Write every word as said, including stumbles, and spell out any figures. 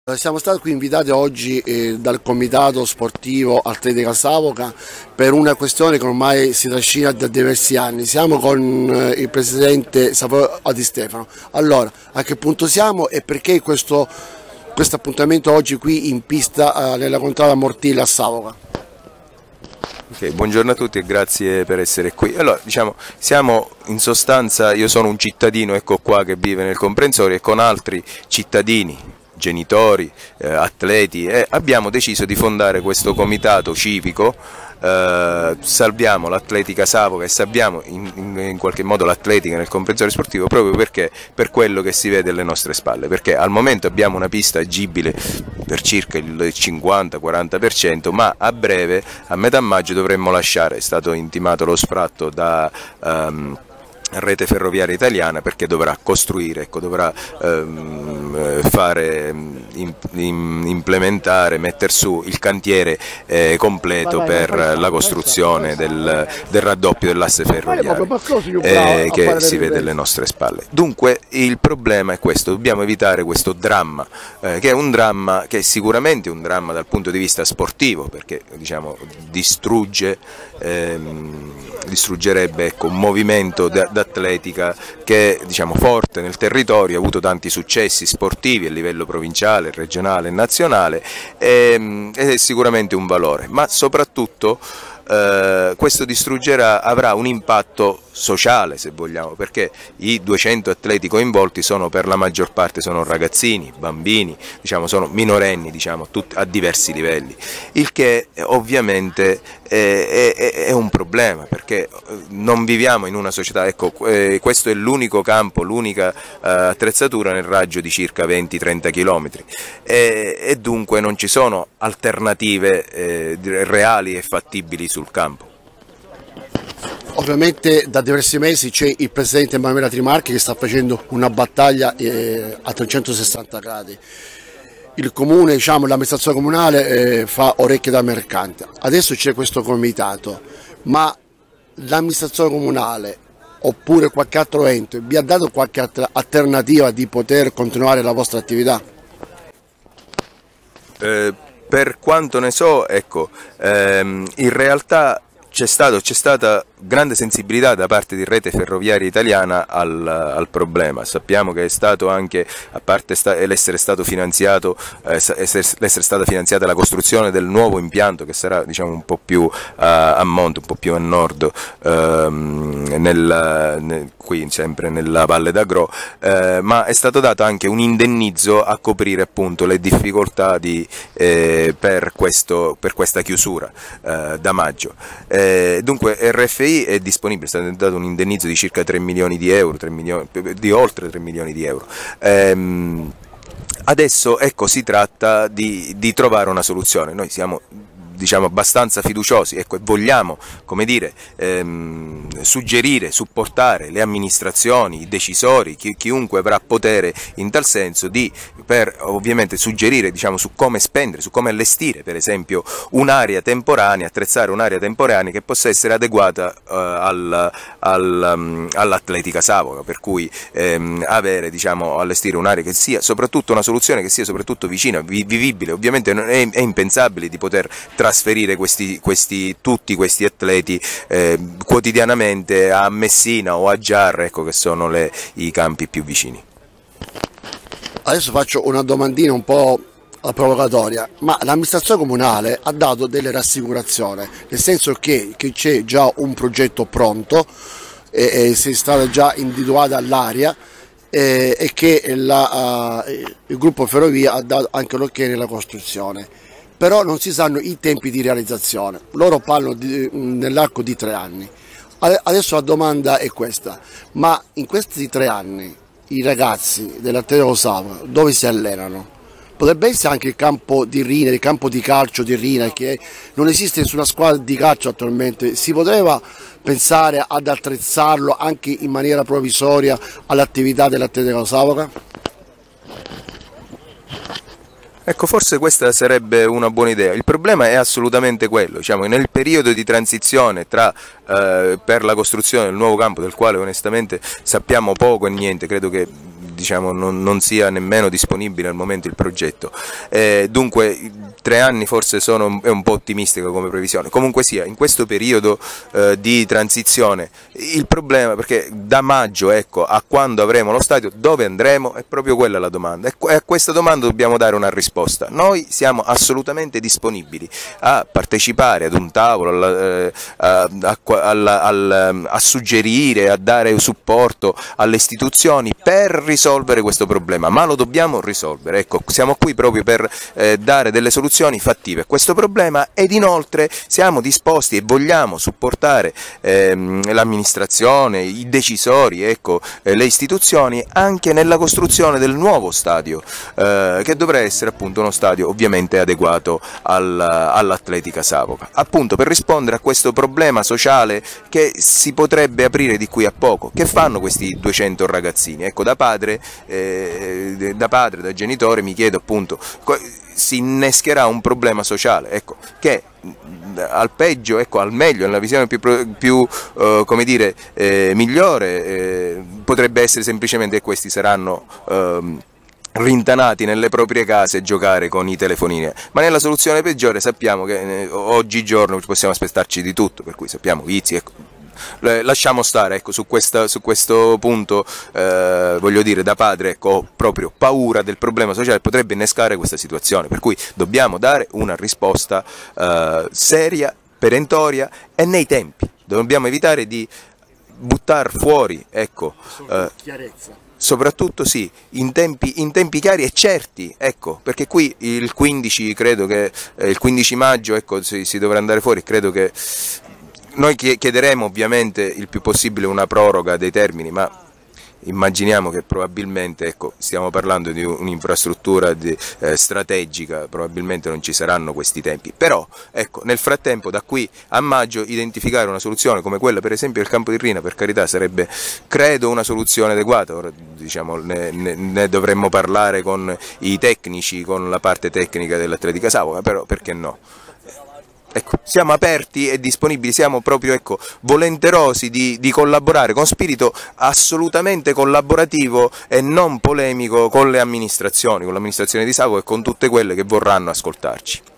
Siamo stati qui invitati oggi eh, dal Comitato Sportivo Atletica Savoca per una questione che ormai si trascina da diversi anni. Siamo con eh, il presidente Saverio Di Stefano. Allora, a che punto siamo e perché questo, questo appuntamento oggi qui in pista eh, nella contrada Mortilla a Savoca? Okay, buongiorno a tutti e grazie per essere qui. Allora, diciamo, siamo in sostanza, io sono un cittadino, ecco qua, che vive nel comprensorio e con altri cittadini, genitori, eh, atleti, e abbiamo deciso di fondare questo comitato civico. Eh, salviamo l'Atletica Savoca e salviamo in, in, in qualche modo l'atletica nel comprensorio sportivo proprio perché per quello che si vede alle nostre spalle, perché al momento abbiamo una pista agibile per circa il cinquanta quaranta per cento, ma a breve, a metà maggio, dovremmo lasciare. È stato intimato lo sfratto da um, Rete Ferroviaria Italiana perché dovrà costruire, ecco, dovrà ehm, fare, in, in, implementare, mettere su il cantiere eh, completo per la costruzione del, del raddoppio dell'asse ferroviario eh, che si vede alle nostre spalle. Dunque il problema è questo, dobbiamo evitare questo dramma, eh, che è un dramma che è sicuramente un dramma dal punto di vista sportivo, perché diciamo distrugge, ehm, distruggerebbe ecco, un movimento da, d'atletica che è diciamo, forte nel territorio, ha avuto tanti successi sportivi a livello provinciale, regionale e nazionale, e, ed è sicuramente un valore, ma soprattutto eh, questo distruggerà, avrà un impatto sociale, se vogliamo, perché i duecento atleti coinvolti sono per la maggior parte sono ragazzini, bambini, diciamo, sono minorenni, diciamo, tutti, a diversi livelli, il che ovviamente è, è, è un problema perché non viviamo in una società, ecco, eh, questo è l'unico campo, l'unica eh, attrezzatura nel raggio di circa venti trenta chilometri e, e dunque non ci sono alternative eh, reali e fattibili sul campo. Ovviamente da diversi mesi c'è il presidente Emanuela Trimarchi che sta facendo una battaglia eh, a trecentosessanta gradi. Il comune, diciamo, l'amministrazione comunale eh, fa orecchie da mercante. Adesso c'è questo comitato, ma l'amministrazione comunale oppure qualche altro ente vi ha dato qualche altra alternativa di poter continuare la vostra attività? Eh, per quanto ne so, ecco, ehm, in realtà c'è stato, c'è stata grande sensibilità da parte di Rete Ferroviaria Italiana al, al problema. Sappiamo che è stato anche, a parte sta, l'essere stato finanziato, eh, essere, l'essere stata finanziata la costruzione del nuovo impianto che sarà diciamo, un po' più a, a monte, un po' più a nord, ehm, nel, nel, qui sempre nella Valle d'Agro, eh, ma è stato dato anche un indennizzo a coprire appunto le difficoltà di, eh, per, questo, per questa chiusura eh, da maggio. Eh, dunque R F I è disponibile, è stato dato un indennizzo di circa tre milioni di euro, tre milioni, di oltre tre milioni di euro. Ehm, adesso ecco, si tratta di, di trovare una soluzione. Noi siamo diciamo abbastanza fiduciosi, ecco, e vogliamo, come dire, ehm, suggerire, supportare le amministrazioni, i decisori, chi, chiunque avrà potere in tal senso, di per ovviamente suggerire diciamo, su come spendere, su come allestire per esempio un'area temporanea, attrezzare un'area temporanea che possa essere adeguata uh, al, al, um, all'Atletica Savoca, per cui ehm, avere, diciamo, allestire un'area che sia soprattutto una soluzione che sia soprattutto vicina, vi, vivibile. Ovviamente è, è impensabile di poter trasferire questi, questi, tutti questi atleti eh, quotidianamente a Messina o a Giarre, ecco, che sono le, i campi più vicini. Adesso faccio una domandina un po' provocatoria, ma l'amministrazione comunale ha dato delle rassicurazioni, nel senso che c'è già un progetto pronto, e, e si è stata già individuata l'area e, e che la, uh, il gruppo Ferrovia ha dato anche l'ok nella costruzione. Però non si sanno i tempi di realizzazione, loro parlano nell'arco di tre anni. Adesso la domanda è questa, ma in questi tre anni i ragazzi dell'Atletica Savoca dove si allenano? Potrebbe essere anche il campo di Rina, il campo di calcio di Rina, che non esiste nessuna squadra di calcio attualmente, si poteva pensare ad attrezzarlo anche in maniera provvisoria all'attività dell'Atletica Savoca? Ecco, forse questa sarebbe una buona idea. Il problema è assolutamente quello, diciamo, nel periodo di transizione tra, eh, per la costruzione del nuovo campo, del quale onestamente sappiamo poco e niente, credo che diciamo, non, non sia nemmeno disponibile al momento il progetto. Eh, dunque tre anni forse sono, è un po' ottimistica come previsione. Comunque sia, in questo periodo eh, di transizione il problema, perché da maggio, ecco, a quando avremo lo stadio, dove andremo, è proprio quella la domanda, e a questa domanda dobbiamo dare una risposta. Noi siamo assolutamente disponibili a partecipare ad un tavolo, alla, eh, a, a, alla, al, a suggerire, a dare supporto alle istituzioni per risolvere questo problema, ma lo dobbiamo risolvere. Ecco, siamo qui proprio per eh, dare delle soluzioni fattive a questo problema, ed inoltre siamo disposti e vogliamo supportare ehm, l'amministrazione, i decisori, ecco, eh, le istituzioni anche nella costruzione del nuovo stadio, eh, che dovrà essere appunto uno stadio ovviamente adeguato al, all'Atletica Savoca, appunto per rispondere a questo problema sociale che si potrebbe aprire di qui a poco. Che fanno questi duecento ragazzini? Ecco, da padre, eh, da padre, da genitore mi chiedo appunto, si innescherà un problema sociale, ecco, che al peggio, ecco, al meglio, nella visione più, più eh, come dire, eh, migliore, eh, potrebbe essere semplicemente che questi saranno eh, rintanati nelle proprie case a giocare con i telefonini, ma nella soluzione peggiore sappiamo che eh, oggigiorno possiamo aspettarci di tutto, per cui sappiamo vizi, ecco. Lasciamo stare, ecco, su, questa, su questo punto, eh, voglio dire, da padre, ecco, ho proprio paura del problema sociale che potrebbe innescare questa situazione, per cui dobbiamo dare una risposta eh, seria, perentoria e nei tempi. Dobbiamo evitare di buttare fuori, ecco, eh, soprattutto sì, in tempi, in tempi chiari e certi, ecco, perché qui il quindici, credo che eh, il quindici maggio, ecco, si, si dovrà andare fuori, credo che noi chiederemo ovviamente il più possibile una proroga dei termini, ma immaginiamo che probabilmente, ecco, stiamo parlando di un'infrastruttura eh, strategica, probabilmente non ci saranno questi tempi, però ecco, nel frattempo da qui a maggio identificare una soluzione come quella per esempio del campo di Rina, per carità, sarebbe credo una soluzione adeguata. Ora, diciamo, ne, ne, ne dovremmo parlare con i tecnici, con la parte tecnica dell'Atletica Savoca, però perché no? Ecco, siamo aperti e disponibili, siamo proprio, ecco, volenterosi di, di collaborare con spirito assolutamente collaborativo e non polemico con le amministrazioni, con l'amministrazione di Savoca e con tutte quelle che vorranno ascoltarci.